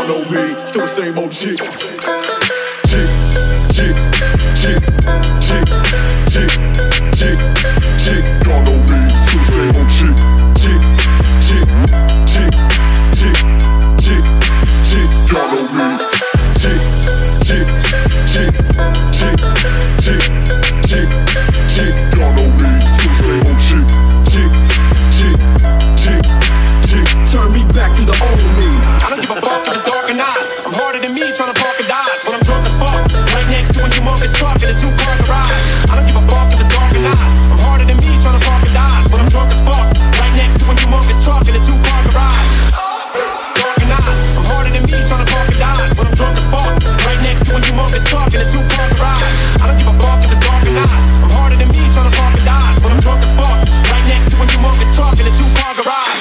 y'all know me, still the same old chick. Chick, chick, chick, chick, chick, chick, chick, y'all know me, still the same old chick. Chick, chick, chick, chick, chick, chick, y'all know me. Chick, chick, chick, chick, chick, chick, chick, y'all know me, still the same old chick. Chick, chick, chick, chick, turn me back to the old me. I don't give a fuck if it's dark or not. I'm harder than me trying to park a Dodge. When I'm drunk as fuck, right next to a humongous truck in a 2-car garage. I don't give a fuck if it's dark or not. I'm harder than me trying to park a Dodge. When I'm drunk as fuck, right next to a humongous truck in a 2-car garage. Dark or not, I'm harder than me trying to park a Dodge. When I'm drunk as fuck, right next to a humongous truck in a 2-car garage. I don't give a fuck if it's dark or not. I'm harder than me trying to park a Dodge. When I'm drunk as fuck, right next to a humongous truck in a 2-car garage.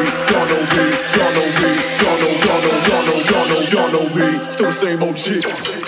Y'all know me, still the same old chick.